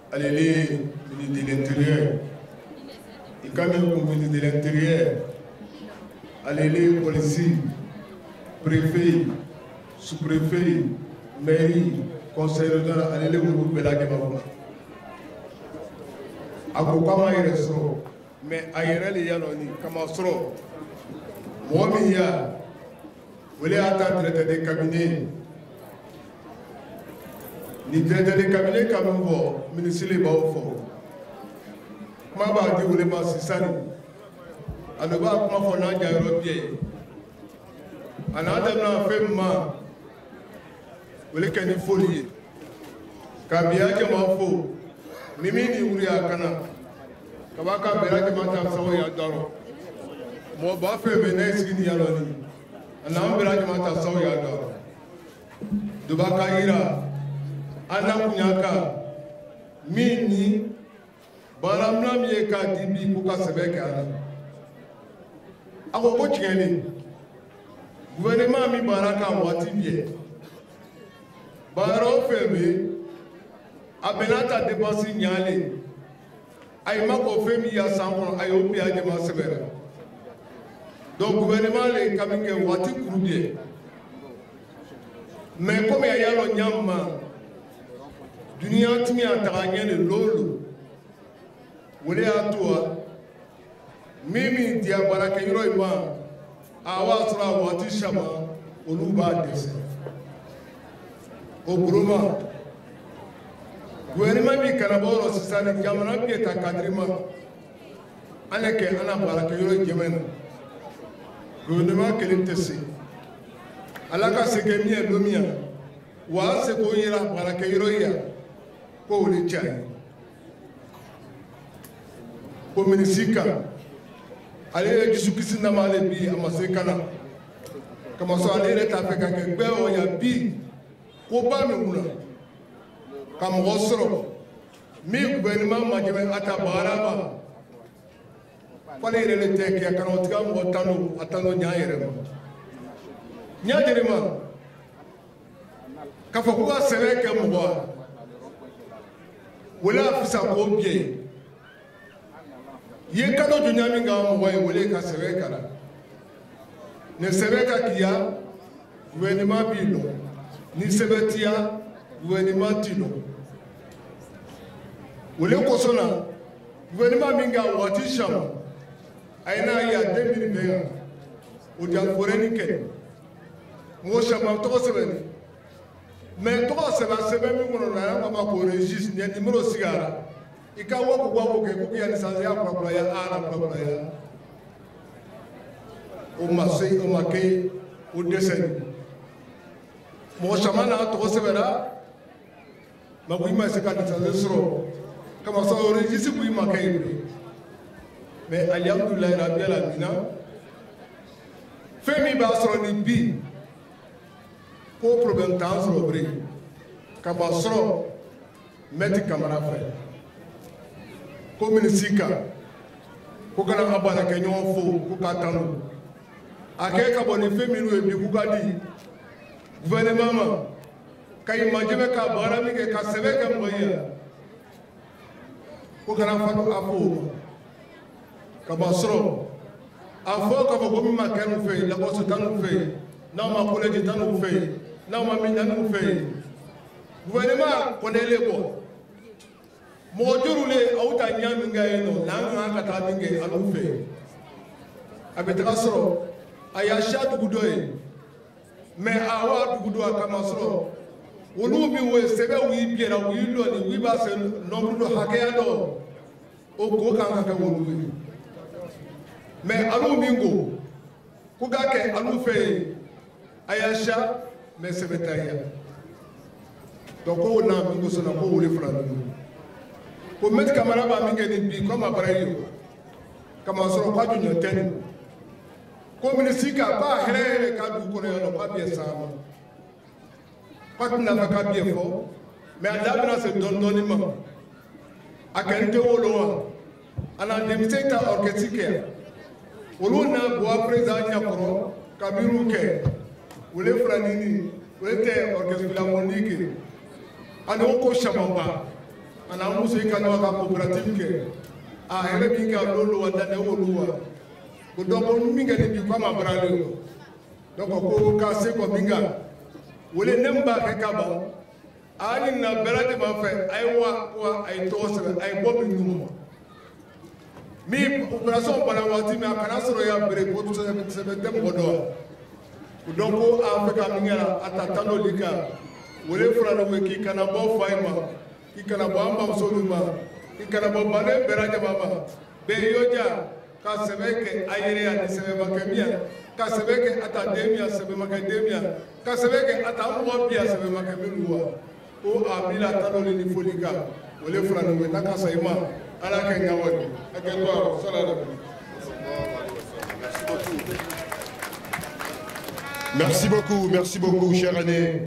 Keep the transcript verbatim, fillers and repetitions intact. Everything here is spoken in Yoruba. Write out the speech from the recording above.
allez les ministres de l'Intérieur, et quand même le ministre de l'Intérieur, allez les policiers, préfets, sous-préfets, mairie, conseil régional, allez les groupes de la Guémabou. A ko kama yɛrɛ sɔrɔ mais a yɛrɛ le ya nɔ ni kama sɔrɔ mɔgɔ min ya o le y'a ta directeur de cabinet ni directeur de cabinet ka min fɔ ministre b'aw fɔ kuma b'a di o le ma sisan a bɛ b'a kuma fɔ n'a jayɔrɔ bɛ yen a n'a daminɛ fɛn min ma o le kɛ ni foli ye ka bi a jama fo mimi ni wuri a kana kaba ka bɛra jama ta sago ya dɔrɔn mɔgɔ ba fɛn fɛn ne sigi ni yalɔ ni a n'an bɛra jama ta sago ya dɔrɔn duba ka yira an na kunya ka min ni baara mina min ye k'a di bi k'u ka sɛbɛn kɛ a la a ko ko tiɲɛ de gouvernement min baara k'a waati bɛɛ baara o fɛn bɛ a bɛna ta dépense ɲalen a ye ma ko fɛn min y'a san kɔnɔ a y'o bi a jama sɛbɛra donc gouvernement le ka min kɛ waati kuru bɛɛ mais comme a y'a lɔ ɲama duniya timi a taga ɲɛ de lolo o de y'a to a min min diya baarakɛyɔrɔ in ma a b'a sɔrɔ a waati sama olu b'a dɛsɛ o buruma gouvernement bi kanabɔ yɔrɔ sisan jamana bɛ ta cadre ma an ne kɛ an na baarakɛyɔrɔ jɛmɛ na gouvernement kelen tɛ se ala ka se kɛ min ye don min ya wa a se k'o yira baarakɛyɔrɔ yi yan ko o de ca ye ko minisiri kan ale ye dusukisi nama ale bi a ma se ka na kamasɔrɔ ale yɛrɛ t'a fɛ ka kɛ gbɛ o ya bi ko ba min kunna ka mɔgɔ sɔrɔ min gouvernement ma jɛmɛ a ta baara ma fɔle yɛrɛ le tɛ kɛ kana o tiga mɔgɔ tan n'o a tan n'o ɲa yɛrɛ ma ɲa jɛrɛ ma k'a fɔ k'u ka sɛbɛn kɛ mɔgɔ wala a fisa k'o biɲɛ ye kado dunya min ka mɔgɔ ye wale ka sɛbɛn kala ni sɛbɛn ka k'i ya gouvernement b'i lɔ ni sɛbɛn t'i ya gouvernement t'i lɔ wale kosɔn na gouvernement min ka waati sama a ye n'a ye a deux mille vingt o ja forɛni kɛ mɔgɔ sama tɔgɔ sɛbɛnni mais tɔgɔ sɛbɛn sɛbɛn min kɔnɔ na a y'a fɔ ko registre ɲɛ numéro sigara i ka wako wako kɛ ko yanni sisan ya kurakuraya a la kurakuraya o ma se o ma kɛ o dɛsɛ ni mɔgɔ sama n'a tɔgɔ sɛbɛnna ma ko i ma se ka licence sɔrɔ kama sɔrɔ o registre ko i ma kɛ yen mais alihamudulilayi rabi alamina fɛn min b'a sɔrɔ ni bi ko problème t'an sɔrɔ bilen ka ba sɔrɔ maître Kamara fɛ ko minisiri kan ko kana ka baarakɛ ɲɔgɔn fo ko k'a tanu a kɛ ka bɔ ni fɛn minnu ye bi k'u ka di gouvernement ma ka i majɛmɛ ka baara min kɛ ka sɛbɛn kɛ mɔgɔ ye ko kana fa a fɔ o ma ka ba sɔrɔ a fɔ k'a fɔ ko min ma kɛ n'u fɛ yen lakɔso tan n'u fɛ yen n'aw ma collège tan n'u fɛ yen n'aw ma min tan n'u fɛ yen gouvernement kɔnɛ le bɔ mɔgɔ juru le aw ta ɲa min kɛ yen nɔ n'an kan ka taa min kɛ alu fɛ a bɛ taga sɔrɔ a y'a siya dugu dɔ ye mais a wa dugu dɔ a kama sɔrɔ olu min wo sɛbɛn y'i biɛra u y'i lɔni u b'a se nombre dɔ hakɛya dɔ o ko kan ka kɛ olu ye mais alu min ko ko k'a kɛ alu fɛ yen a y'a siya mais sɛbɛn t'a ye donc ko n'a min ko sɔnna ko wele fila ninnu ko maître Kamara b'a min kɛ ni bi comme a bara ye kama sɔrɔ k'a jɔn tɛ nin ko minisiri ka ba hɛrɛ yɛrɛ ka dugu kɔnɔ yan nɔ k'a bɛ san ma k'a tɛna fɛ k'a bɛ fɔ mais a da bɛna se dɔɔni dɔɔni ma a kɛlen tɛ wolo wa a na denmisɛn ta orchestre kɛ olu na bɔ président ɲɛkɔrɔ ka miiriw kɛ wele fila nini wele tɛ orchestre filamɔni kɛ ani o ko caman ba ana muso i ka no ka coopérative ke a hele bi ka lolo wanda ne woluwa ko donc min ga ni ko ma brale donc ko ka se ko binga wole nemba ke ka ba ani na berate ma fe ay wa wa ay to se ay bo bi numo mi opération bana wati mi akana soro ya bere ko to se se dem bodo donc afrika mi ngara atatano lika wole fura no ki kana bo faima ki kana bo amba so ma ki kana bo bale beraje mama be yoja ka sebeke ayere ya sebe makemia ka sebeke ata demia sebe makademia ka sebeke ata mo bia sebe makamiluwa o abila tano ni folika wole fura no me taka saima ala ka ngawani akendo sallallahu Merci beaucoup, merci beaucoup, cher Ané.